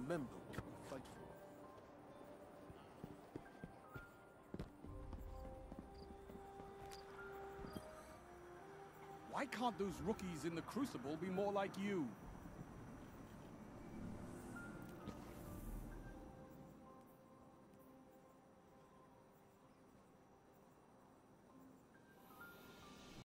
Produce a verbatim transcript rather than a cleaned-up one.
remember what we fight for. Why can't those rookies in the Crucible be more like you?